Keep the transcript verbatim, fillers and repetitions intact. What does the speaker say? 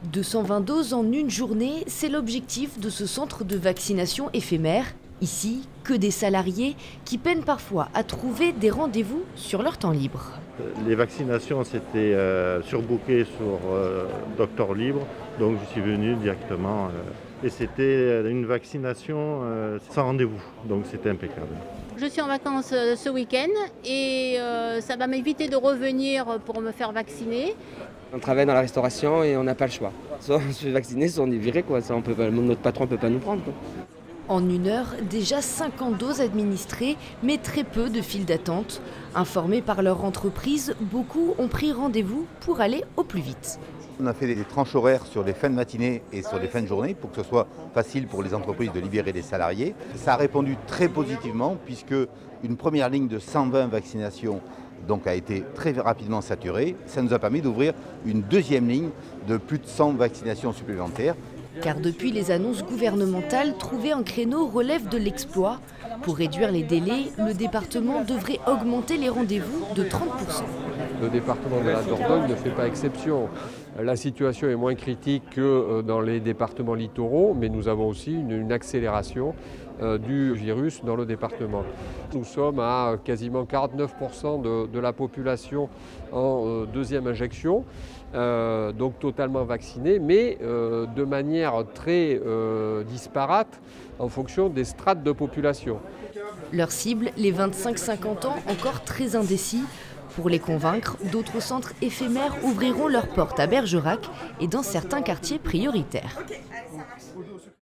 deux cent vingt doses en une journée, c'est l'objectif de ce centre de vaccination éphémère. Ici, que des salariés qui peinent parfois à trouver des rendez-vous sur leur temps libre. Les vaccinations s'étaient euh, surbookées sur euh, Docteur Libre, donc je suis venu directement. Euh, et c'était une vaccination euh, sans rendez-vous, donc c'était impeccable. Je suis en vacances euh, ce week-end et euh, ça va m'éviter de revenir pour me faire vacciner. On travaille dans la restauration et on n'a pas le choix. Soit on se fait vacciner, soit on est viré, quoi. Ça, on peut pas, notre patron ne peut pas nous prendre, quoi. En une heure, déjà cinquante doses administrées, mais très peu de files d'attente. Informés par leur entreprise, beaucoup ont pris rendez-vous pour aller au plus vite. On a fait des tranches horaires sur les fins de matinée et sur les fins de journée pour que ce soit facile pour les entreprises de libérer les salariés. Ça a répondu très positivement puisque une première ligne de cent vingt vaccinations donc, a été très rapidement saturée. Ça nous a permis d'ouvrir une deuxième ligne de plus de cent vaccinations supplémentaires. Car depuis les annonces gouvernementales, trouver un créneau relève de l'exploit. Pour réduire les délais, le département devrait augmenter les rendez-vous de trente pour cent. Le département de la Dordogne ne fait pas exception. La situation est moins critique que dans les départements littoraux, mais nous avons aussi une, une accélération euh, du virus dans le département. Nous sommes à quasiment quarante-neuf pour cent de, de la population en euh, deuxième injection, euh, donc totalement vaccinée, mais euh, de manière très euh, disparate en fonction des strates de population. Leur cible, les vingt-cinq à cinquante ans, encore très indécis. Pour les convaincre, d'autres centres éphémères ouvriront leurs portes à Bergerac et dans certains quartiers prioritaires.